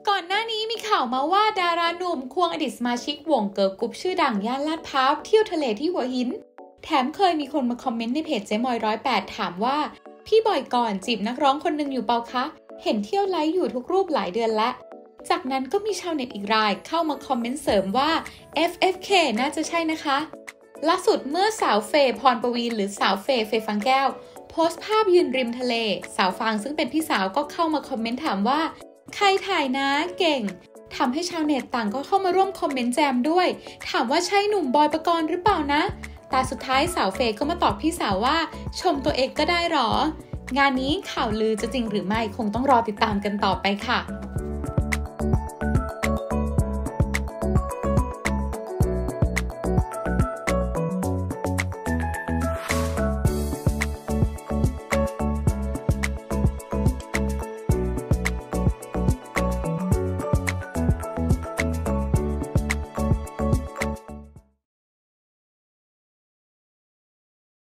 ก่อนหน้านี้มีข่าวมาว่าดาราหนุ่มควงอดีตสมาชิกวงเกิร์ลกรุ๊ปชื่อดังย่านลาดพร้าวเที่ยวทะเลที่หัวหินแถมเคยมีคนมาคอมเมนต์ในเพจเจ๊มอย108ถามว่าพี่บอยก่อนจีบนักร้องคนหนึ่งอยู่เปล่าคะเห็นเที่ยวไลฟ์อยู่ทุกรูปหลายเดือนแล้วจากนั้นก็มีชาวเน็ตอีกรายเข้ามาคอมเมนต์เสริมว่า FFK น่าจะใช่นะคะล่าสุดเมื่อสาวเฟย์พรประวีณหรือสาวเฟย์ฟังแก้วโพสต์ภาพยืนริมทะเลสาวฟางซึ่งเป็นพี่สาวก็เข้ามาคอมเมนต์ถามว่าใครถ่ายนะเก่งทำให้ชาวเน็ตต่างก็เข้ามาร่วมคอมเมนต์แจมด้วยถามว่าใช่หนุ่มบอยปกรณ์หรือเปล่านะแต่สุดท้ายสาวเฟย์ก็มาตอบพี่สาวว่าชมตัวเองก็ได้หรองานนี้ข่าวลือจะจริงหรือไม่คงต้องรอติดตามกันต่อไปค่ะ